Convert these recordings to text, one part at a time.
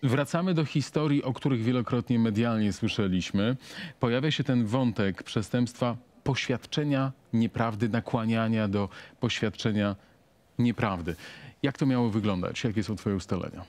Wracamy do historii, o których wielokrotnie medialnie słyszeliśmy. Pojawia się ten wątek przestępstwa poświadczenia nieprawdy, nakłaniania do poświadczenia nieprawdy. Jak to miało wyglądać? Jakie są twoje ustalenia?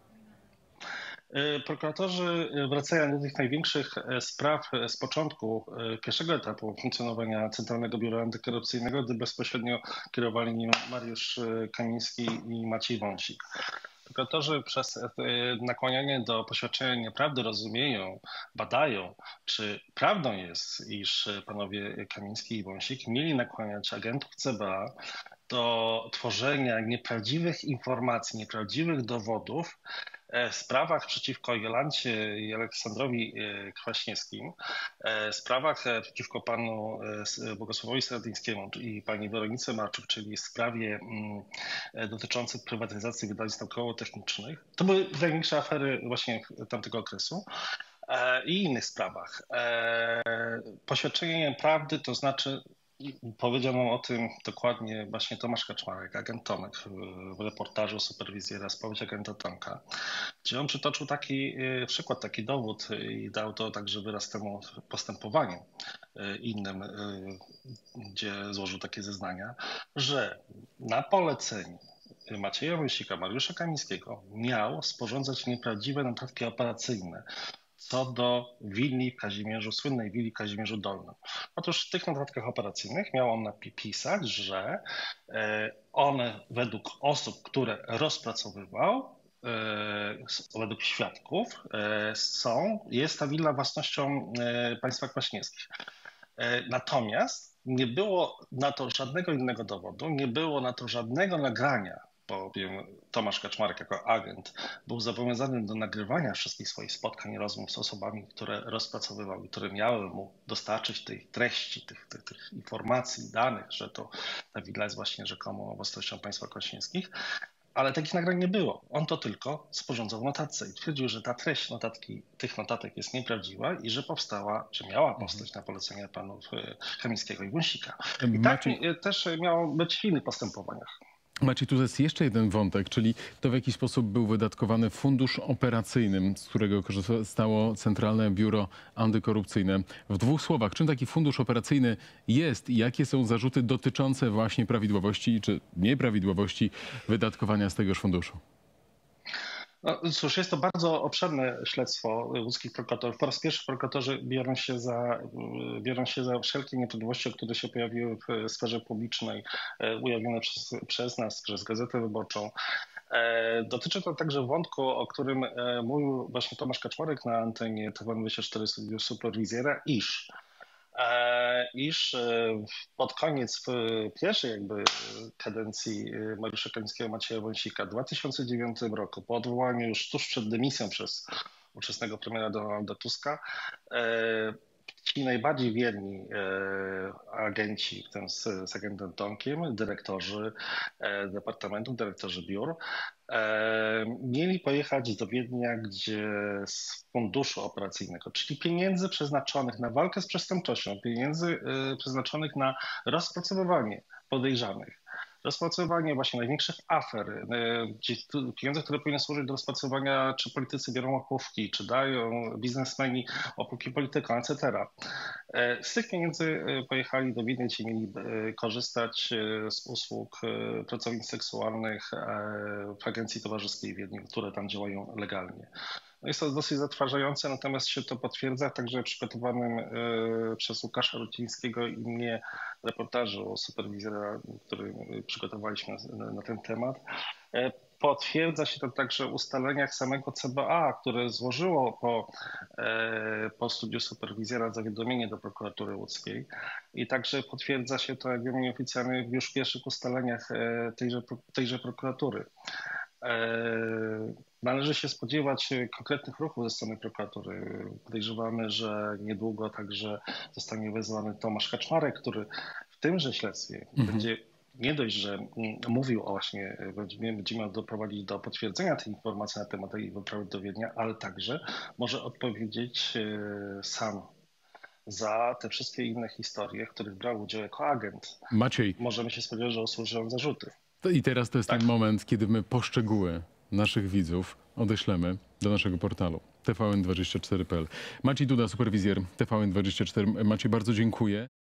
Prokuratorzy wracają do tych największych spraw z początku pierwszego etapu funkcjonowania Centralnego Biura Antykorupcyjnego, gdy bezpośrednio kierowali nim Mariusz Kamiński i Maciej Wąsik. Prokuratorzy przez nakłanianie do poświadczenia nieprawdy rozumieją, badają, czy prawdą jest, iż panowie Kamiński i Wąsik mieli nakłaniać agentów CBA do tworzenia nieprawdziwych informacji, nieprawdziwych dowodów w sprawach przeciwko Jolancie i Aleksandrowi Kwaśniewskim, sprawach przeciwko panu Bogusławowi Seratyńskiemu i pani Weronice Marczuk, czyli w sprawie dotyczącej prywatyzacji wydawnictw naukowo-technicznych. To były największe afery właśnie tamtego okresu. I innych sprawach. Poświadczenie prawdy to znaczy, powiedział nam o tym dokładnie właśnie Tomasz Kaczmarek, agent Tomek w reportażu superwizjera Spowiedź agenta Tomka, gdzie on przytoczył taki przykład, taki dowód i dał to także wyraz temu postępowaniu innym, gdzie złożył takie zeznania, że na polecenie Macieja Wąsika, Mariusza Kamińskiego miał sporządzać nieprawdziwe notatki operacyjne co do willi w Kazimierzu, słynnej willi w Kazimierzu Dolnym. Otóż w tych notatkach operacyjnych miał on napisać, że one według osób, które rozpracowywał, według świadków, jest ta willa własnością państwa Kwaśniewskich. Natomiast nie było na to żadnego innego dowodu, nie było na to żadnego nagrania, bowiem Tomasz Kaczmarek jako agent był zobowiązany do nagrywania wszystkich swoich spotkań i rozmów z osobami, które rozpracowywał i które miały mu dostarczyć tej treści, tych informacji, danych, że to ta willa jest właśnie rzekomo własnością państwa Kwaśniewskich. Ale takich nagrań nie było. On to tylko sporządzał w notatce i twierdził, że ta treść tych notatek jest nieprawdziwa i że powstała, że miała powstać na polecenie panów Kamińskiego i Wąsika. I tak też miało być w innych postępowaniach. Maciej, tu jest jeszcze jeden wątek, czyli to, w jaki sposób był wydatkowany fundusz operacyjny, z którego korzystało Centralne Biuro Antykorupcyjne. W dwóch słowach, czym taki fundusz operacyjny jest i jakie są zarzuty dotyczące właśnie prawidłowości czy nieprawidłowości wydatkowania z tegoż funduszu? No cóż, jest to bardzo obszerne śledztwo łódzkich prokuratorów. Po raz pierwszy prokuratorzy biorą się za wszelkie nieprawidłowości, które się pojawiły w sferze publicznej, ujawnione przez nas, przez Gazetę Wyborczą. Dotyczy to także wątku, o którym mówił właśnie Tomasz Kaczmarek na antenie TVN24 Studiów Superwizjera, iż pod koniec pierwszej jakby kadencji Mariusza Kamińskiego, Macieja Wąsika w 2009 roku, po odwołaniu już tuż przed dymisją przez ówczesnego premiera Donalda Tuska, ci najbardziej wierni agenci, w tym z agentem Tomkiem, dyrektorzy departamentów, dyrektorzy biur, mieli pojechać do Wiednia, gdzie z funduszu operacyjnego, czyli pieniędzy przeznaczonych na walkę z przestępczością, pieniędzy przeznaczonych na rozpracowywanie podejrzanych, rozpracowywanie właśnie największych afer, pieniądze, które powinny służyć do rozpracowania, czy politycy biorą łapówki, czy dają biznesmeni łapówki politykom, etc. Z tych pieniędzy pojechali do Wiednia, gdzie mieli korzystać z usług pracownic seksualnych w agencji towarzyskiej w Wiedniu, które tam działają legalnie. No jest to dosyć zatrważające, natomiast się to potwierdza także w przygotowanym przez Łukasza Rucińskiego i mnie reportażu superwizjera, który przygotowaliśmy na ten temat. Potwierdza się to także w ustaleniach samego CBA, które złożyło po studiu superwizjera zawiadomienie do prokuratury łódzkiej i także potwierdza się to, jak wiemy, nieoficjalnie już w pierwszych ustaleniach tejże prokuratury. Należy się spodziewać konkretnych ruchów ze strony prokuratury. Podejrzewamy, że niedługo także zostanie wezwany Tomasz Kaczmarek, który w tymże śledztwie będzie nie dość, że mówił o właśnie, będzie miał doprowadzić do potwierdzenia tej informacji na temat tej wyprawy do Wiednia, ale także może odpowiedzieć sam za te wszystkie inne historie, w których brał udział jako agent. Maciej. Możemy się spodziewać, że usłyszą zarzuty. I teraz to jest ten moment, kiedy my po szczegóły naszych widzów odeślemy do naszego portalu tvn24.pl. Maciej Duda, superwizjer TVN24. Maciej, bardzo dziękuję.